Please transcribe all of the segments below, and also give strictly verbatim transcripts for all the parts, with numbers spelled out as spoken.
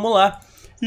vamos lá.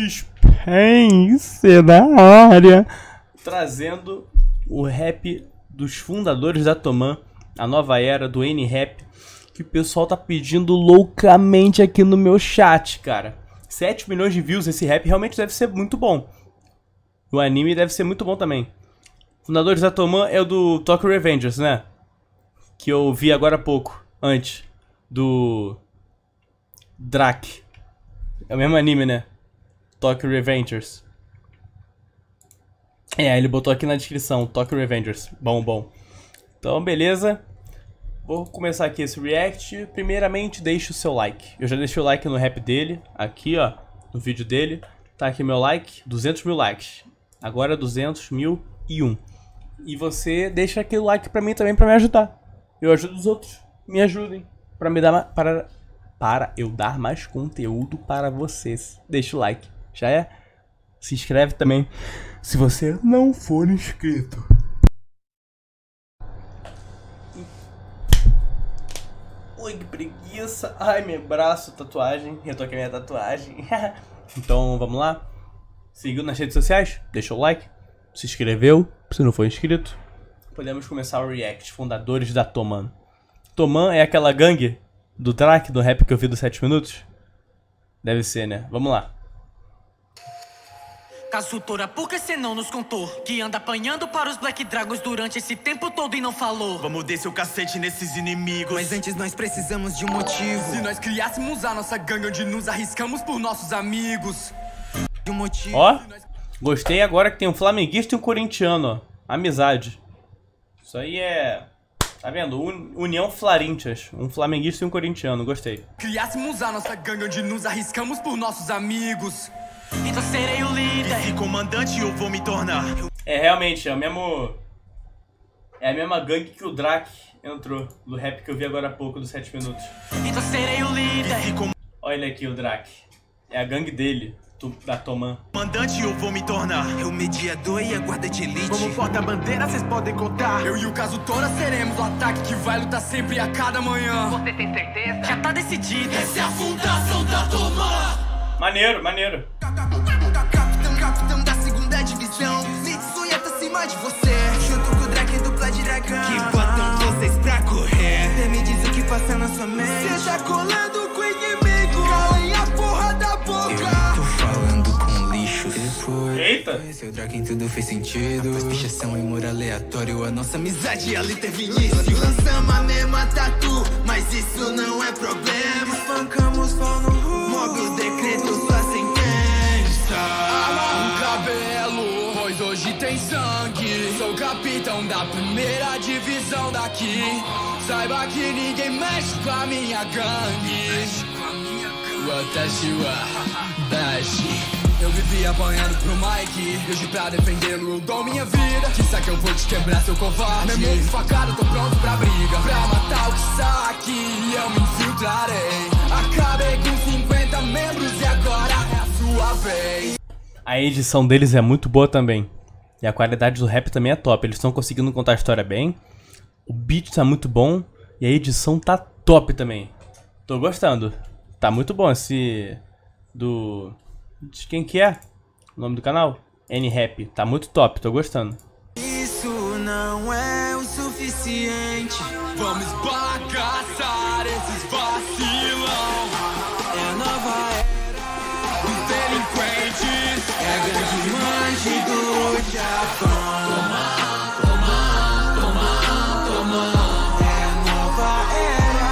Spence da área. Trazendo o rap dos fundadores da Toman, a nova era do N-Rap, que o pessoal tá pedindo loucamente aqui no meu chat, cara. sete milhões de views, esse rap realmente deve ser muito bom. O anime deve ser muito bom também. Fundadores da Toman é o do Tokyo Revengers, né? Que eu vi agora há pouco, antes do Drak. É o mesmo anime, né? Tokyo Revengers. É, ele botou aqui na descrição, Tokyo Revengers. Bom, bom. Então, beleza. Vou começar aqui esse react. Primeiramente, deixe o seu like. Eu já deixei o like no rap dele, aqui ó, no vídeo dele. Tá aqui meu like, duzentos mil likes. Agora duzentos mil e um. E você deixa aquele like pra mim também, pra me ajudar. Eu ajudo os outros, me ajudem. Pra me dar ma para, para eu dar mais conteúdo para vocês. Deixa o like, já é? Se inscreve também, se você não for inscrito. Ui, que preguiça. Ai, meu braço, tatuagem. Eu tô aqui a minha tatuagem. Então, vamos lá. Seguiu nas redes sociais? Deixou o like. Se inscreveu, se não for inscrito. Podemos começar o react. Fundadores da Toman. Toman é aquela gangue do Drak, do rap que eu vi dos sete minutos? Deve ser, né? Vamos lá. Kazutora, por que cê não nos contou? Que anda apanhando para os Black Dragons durante esse tempo todo e não falou. Vamos descer o cacete nesses inimigos. Mas antes nós precisamos de um motivo. Se nós criássemos a nossa gangue onde nos arriscamos por nossos amigos. De um motivo. Ó, gostei agora que tem um flamenguista e um corintiano, ó. Amizade. Isso aí é... Tá vendo? Un União Flarintias. Um flamenguista e um corintiano, gostei. Criássemos a nossa gangue onde nos arriscamos por nossos amigos. Então serei o líder. Esse comandante eu vou me tornar. É, realmente, é o mesmo... É a mesma gangue que o Drak entrou, do rap que eu vi agora há pouco, dos sete minutos. Então serei o líder. Com... Olha aqui o Drak. É a gangue dele, da Toman. Comandante eu vou me tornar. Eu mediador e a guarda de elite. Como porta-bandeira vocês podem contar. Eu e o Kazutora seremos o ataque que vai lutar sempre a cada manhã. Você tem certeza? Já tá decidido. Essa é a fundação da Toman. Maneiro, maneiro. Capitão, capitão da segunda divisão. Mitsuya tá acima de você. Junto com o Drake dupla de dragão. Que botam vocês pra correr. Você me diz o que passa na sua mente. Cê tá colando com o inimigo. Calem a porra da boca. Eu tô falando com lixo depois. Eita. Seu Drake tudo fez sentido. As bichas são humor aleatório. A nossa amizade ali teve início. Lançamos a mesma tatu, mas isso não é problema. Espancamos pau no ru. Mogue o decreto, sua sentença. Amarra o cabelo, pois hoje tem sangue. Sou capitão da primeira divisão daqui. Saiba que ninguém mexe com a minha gangue. Watashi wa Dashi. Eu vivi apanhando pro Mike. Hoje pra defendê-lo eu dou minha vida. Quissa que eu vou te quebrar, seu covarde. Meu mundo facado, tô pronto pra briga. Pra matar o Kisaki, eu me infiltrarei. Acabei com cinquenta membros e agora é a sua vez. A edição deles é muito boa também. E a qualidade do rap também é top. Eles estão conseguindo contar a história bem. O beat tá muito bom. E a edição tá top também. Tô gostando. Tá muito bom esse... Do... De quem que é? O nome do canal? N-Rap. Tá muito top, tô gostando. Isso não é o suficiente. Vamos bagaçar esses vacilão. É a nova era. Os delinquentes. É a grande manche do Japão. É a nova era.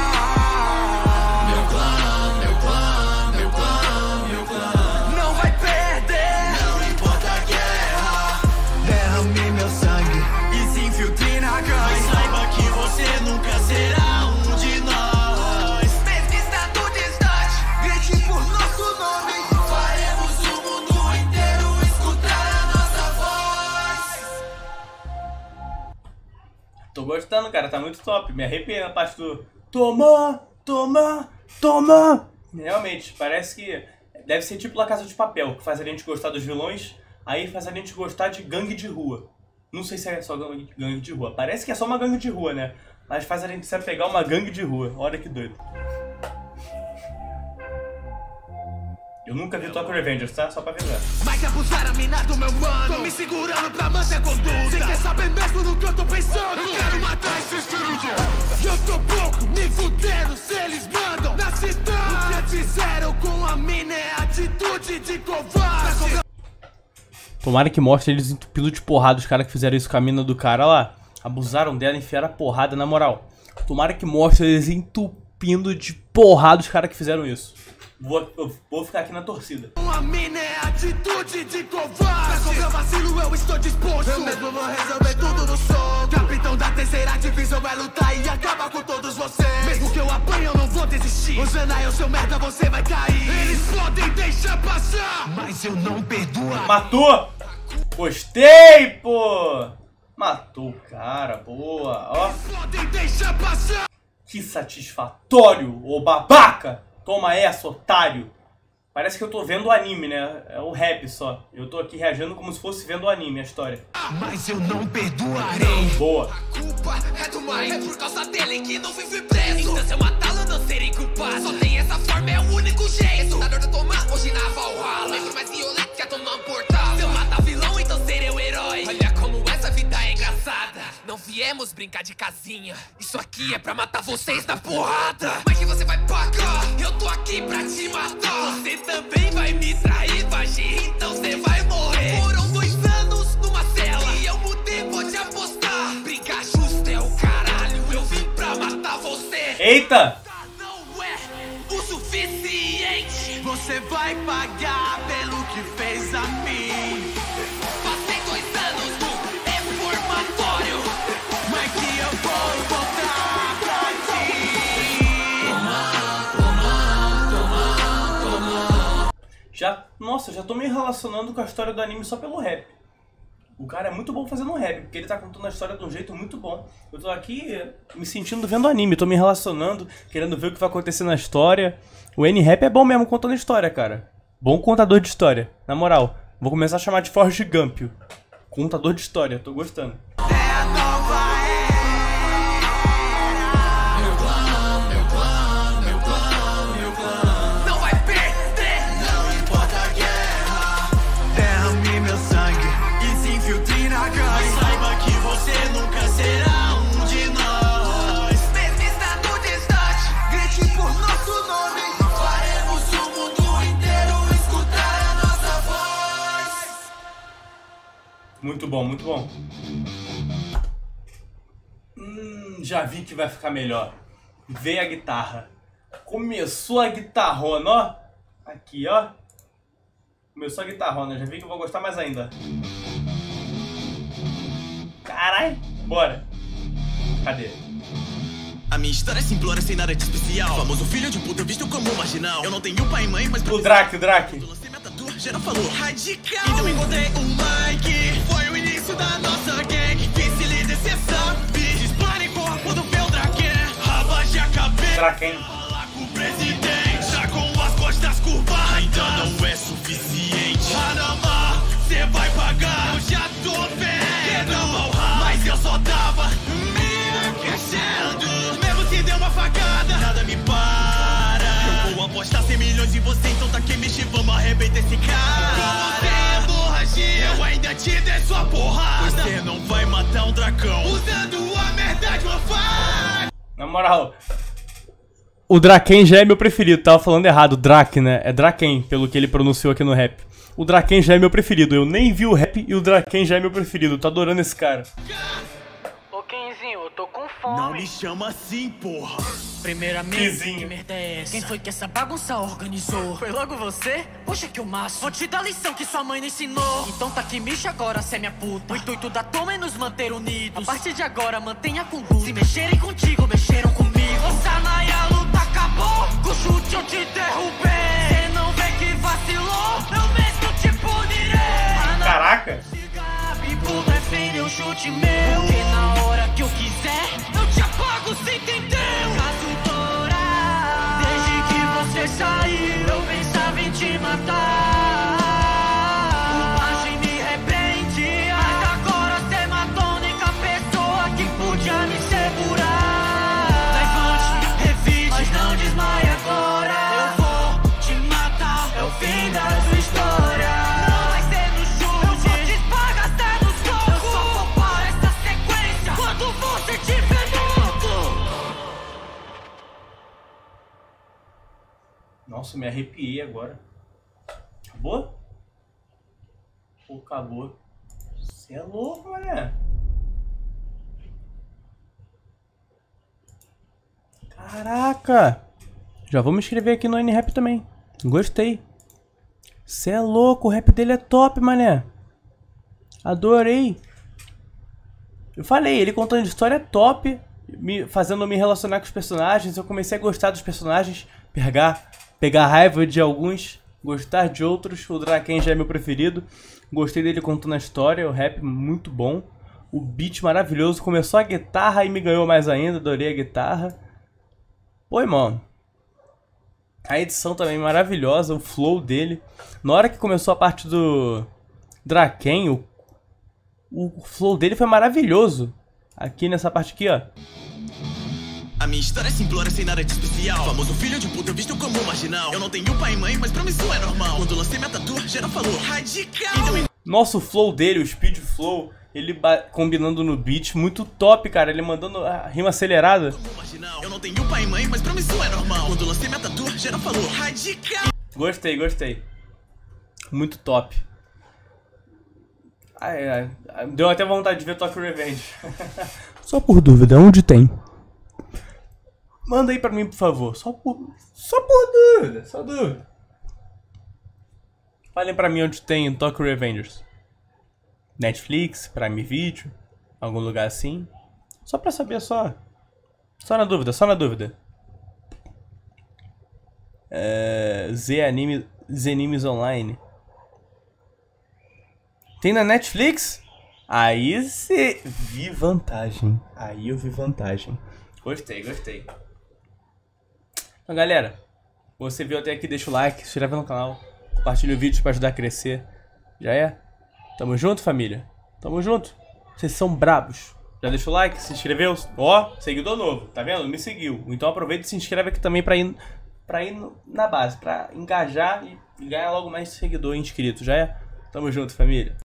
Meu clã, meu clã, meu clã, meu clã. Não vai perder. Não importa a guerra. Derrame meu sangue E se infiltre na gangue. Mas saiba que você nunca será um de nós. Mesmo estando distante, grite por nosso nome. Faremos o mundo inteiro escutar a nossa voz. Tô gostando, cara. Tá muito top. Me arrepiei na parte do... Toma, toma, toma. Realmente, parece que... Deve ser tipo La Casa de Papel, que faz a gente gostar dos vilões, aí faz a gente gostar de gangue de rua. Não sei se é só gangue, gangue de rua. Parece que é só uma gangue de rua, né? Mas faz a gente se apegar a uma gangue de rua. Olha que doido. Eu nunca vi Tokyo Revengers, tá? Só pra avisar. Mas abusar a mina do meu mano. Tô me segurando pra manter a conduta. Cê quer saber mesmo no que eu tô pensando? Eu quero matar esses filhos de... Eu tô pouco me fudendo se eles mandam na cidade. O que fizeram com a mina é atitude de covarde. Tomara que mostre eles entupindo de porrada os caras que fizeram isso com a mina do cara lá. Abusaram dela, enfiaram a porrada, na moral. Tomara que mostre eles entupindo de porrada os caras que fizeram isso. Vou, eu vou ficar aqui na torcida. Uma mina é atitude de covarde. Pra qualquer vacilo eu estou disposto. Eu mesmo vou resolver tudo no soco. Capitão da terceira divisão vai lutar e acabar com todos vocês. Mesmo que eu apanhe eu não vou desistir. O Zanai, seu merda, você vai cair. Eles podem deixar passar, mas eu não perdoarei. Matou! Gostei, pô! Matou o cara, boa, ó. Eles podem deixar passar. Que satisfatório, ô babaca! Toma essa, otário. Parece que eu tô vendo o anime, né? É o rap só. Eu tô aqui reagindo como se fosse vendo o anime, a história. Mas eu não perdoarei. Boa. A culpa é do Mike. É por causa dele que não vive preso. Então se eu matá-lo não serei culpado. Só tem essa forma, é o único jeito. Na dor de tomar, hoje na Valhalla. Lembro mais violento que a tomar um portal. Se eu matar vilão, então serei o herói. Olha como essa vida é engraçada. Não viemos brincar de casinha. Isso aqui é pra matar vocês na porrada. Mas que você vai pagar. Eu tô aqui pra te matar. Você também vai me trair, Vagir. Então você vai morrer. Foram dois anos numa cela e eu mudei, pode apostar. Brigar justa é o caralho. Eu vim pra matar você. Eita! Não é o suficiente. Você vai pagar pelo que fez a mim. Passei dois anos no reformatório, mas que eu vou voltar pra ti. Toma, toma, toma. Já, nossa, já tô me relacionando com a história do anime só pelo rap. O cara é muito bom fazendo rap, porque ele tá contando a história de um jeito muito bom. Eu tô aqui me sentindo vendo anime, tô me relacionando, querendo ver o que vai acontecer na história. O N-Rap é bom mesmo contando história, cara. Bom contador de história, na moral. Vou começar a chamar de Forrest Gump. Contador de história, tô gostando. É a nova era. Meu clã, meu clã, meu clã, meu clã. Não vai perder, não importa a guerra. Derrame meu sangue e se infiltre na gangue. Saiba que você nunca será um de nós. Mesmo estando distante, grite por nosso nome. Faremos o mundo inteiro escutar a nossa voz. Muito bom, muito bom. Hum, já vi que vai ficar melhor. Veio a guitarra. Começou a guitarrona, ó. Aqui, ó. Começou a guitarrona. Já vi que eu vou gostar mais ainda. Carai, bora. Cadê? A minha história se implora sem nada de especial. Famoso filho de puta visto como marginal. Eu não tenho pai e mãe, mas... O Drake, o Drake. Lancei minha tatu, geral falou radical. Então encontrei o Mike. Foi o início da nossa gang. Vice líder, cê sabe. Dispare corpo do meu Drake. Raba de cabeça. Draken. Fala com o presidente. Já com as costas curvadas. Ainda não é suficiente. Panamá, cê vai pagar. Eu já tô vendo. Mas eu só tava me aquecendo. Deu uma facada, nada me para. Eu vou apostar cem milhões em você, então tá aqui, mexe, vamos arrebentar esse cara. Com você é hemorragia, eu ainda te desço a porrada. Você não vai matar um dragão usando a merda de uma faca. Na moral, o Draken já é meu preferido. Tava falando errado, Drake, né? É Draken, pelo que ele pronunciou aqui no rap. O Draken já é meu preferido. Eu nem vi o rap e o Draken já é meu preferido. Tô adorando esse cara. Ô Kenzinho, eu tô com fome. Não me chama assim, porra. Primeiramente, Kenzinho. que merda é essa? Quem foi que essa bagunça organizou? Foi logo você? Poxa, que o maço. Vou te dar a lição que sua mãe não ensinou. Então tá aqui, mixa agora, cê é minha puta. O intuito da toma é nos manter unidos. A partir de agora, mantenha com luz. Se mexerem contigo, mexeram comigo. Zanai, a luta acabou. Com chute eu te derrubei. Cê não vê que vacilou? Eu mesmo te punirei. Caraca. Por defender o chute meu. Porque na hora que eu quiser, eu te apago, cê entendeu? Caso dourar, desde que você saiu, eu pensava em te matar. O Baji me repreende, mas agora cê matou a única pessoa que podia me segurar. Levante, revide, mas não desmaie agora. Eu vou te matar, é o fim Nossa, me arrepiei agora. Acabou? Pô, acabou. Você é louco, mané. Caraca! Já vou me inscrever aqui no N-Rap também. Gostei. Você é louco, o rap dele é top, mané. Adorei. Eu falei, ele contando história é top, me, fazendo eu me relacionar com os personagens. Eu comecei a gostar dos personagens, pegar, pegar raiva de alguns, gostar de outros. O Draken já é meu preferido. Gostei dele contando a história, o rap muito bom. O beat maravilhoso, começou a guitarra e me ganhou mais ainda, adorei a guitarra. Pô, irmão. A edição também maravilhosa, o flow dele. Na hora que começou a parte do Draken, o, o flow dele foi maravilhoso. Aqui nessa parte aqui, ó. A minha história é simplória, sem nada de especial. Famoso filho de puta, visto como marginal. Eu não tenho pai e mãe, mas pra mim isso é normal. Quando lancei minha tatu, geral falou radical. Nossa, o flow dele, o speed flow, ele combinando no beat, muito top, cara. Ele mandando a rima acelerada. Eu não tenho pai e mãe, mas pra mim isso é normal. Quando lancei minha tatu, geral falou radical. Gostei, gostei. Muito top. Ai, ai, deu até vontade de ver Tokyo Revenge. Só por dúvida, onde tem? Manda aí pra mim, por favor. Só por, só por dúvida, só dúvida. Falem pra mim onde tem Tokyo Revengers. Netflix, Prime Video, algum lugar assim. Só pra saber, só. Só na dúvida, só na dúvida. É, Z Anime, Z Animes Online. Tem na Netflix? Aí você vi vantagem. Aí eu vi vantagem. Gostei, gostei. Então, galera, você viu até aqui, deixa o like, se inscreve no canal, compartilha o vídeo pra ajudar a crescer. Já é? Tamo junto, família? Tamo junto. Vocês são brabos. Já deixou o like, se inscreveu? Ó, seguidor novo, tá vendo? Me seguiu. Então aproveita e se inscreve aqui também pra ir, pra ir na base, pra engajar e ganhar logo mais seguidor e inscrito. Já é? Tamo junto, família.